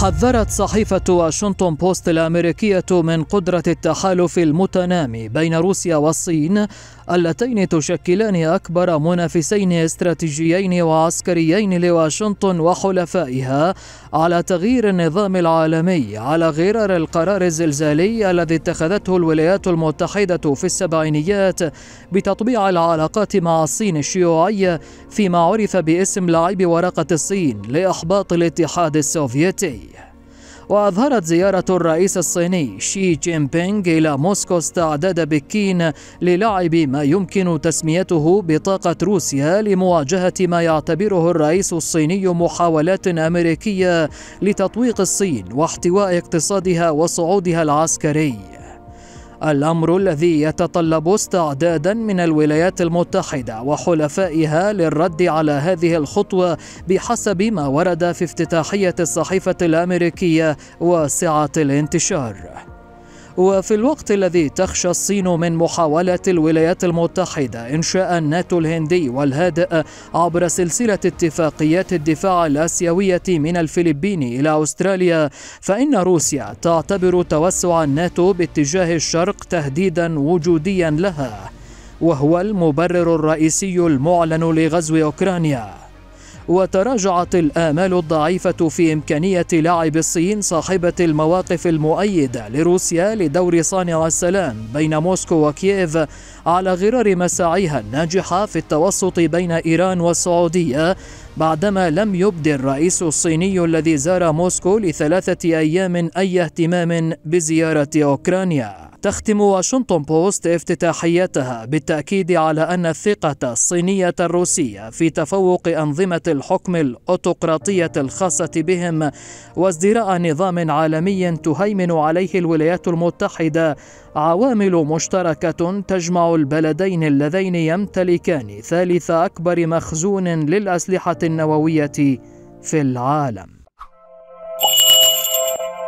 حذرت صحيفة واشنطن بوست الأمريكية من قدرة التحالف المتنامي بين روسيا والصين اللتين تشكلان أكبر منافسين استراتيجيين وعسكريين لواشنطن وحلفائها على تغيير النظام العالمي على غرار القرار الزلزالي الذي اتخذته الولايات المتحدة في السبعينيات بتطبيع العلاقات مع الصين الشيوعية فيما عرف باسم لعب ورقة الصين لإحباط الاتحاد السوفيتي. وأظهرت زيارة الرئيس الصيني شي جين بينغ إلى موسكو استعداد بكين للعب ما يمكن تسميته بطاقة روسيا لمواجهة ما يعتبره الرئيس الصيني محاولات أمريكية لتطويق الصين واحتواء اقتصادها وصعودها العسكري، الأمر الذي يتطلب استعدادا من الولايات المتحدة وحلفائها للرد على هذه الخطوة بحسب ما ورد في افتتاحية الصحيفة الأمريكية واسعة الانتشار. وفي الوقت الذي تخشى الصين من محاولة الولايات المتحدة إنشاء الناتو الهندي والهادئ عبر سلسلة اتفاقيات الدفاع الآسيوية من الفلبين إلى أستراليا، فإن روسيا تعتبر توسع الناتو باتجاه الشرق تهديدا وجوديا لها، وهو المبرر الرئيسي المعلن لغزو أوكرانيا. وتراجعت الآمال الضعيفة في إمكانية لعب الصين صاحبة المواقف المؤيدة لروسيا لدور صانع السلام بين موسكو وكييف على غرار مساعيها الناجحة في التوسط بين إيران والسعودية، بعدما لم يبدي الرئيس الصيني الذي زار موسكو ل3 أيام أي اهتمام بزيارة أوكرانيا. تختم واشنطن بوست افتتاحيتها بالتأكيد على أن الثقة الصينية الروسية في تفوق أنظمة الحكم الأوتقراطية الخاصة بهم وازدراء نظام عالمي تهيمن عليه الولايات المتحدة عوامل مشتركة تجمع البلدين اللذين يمتلكان ثالث أكبر مخزون للأسلحة النووية في العالم.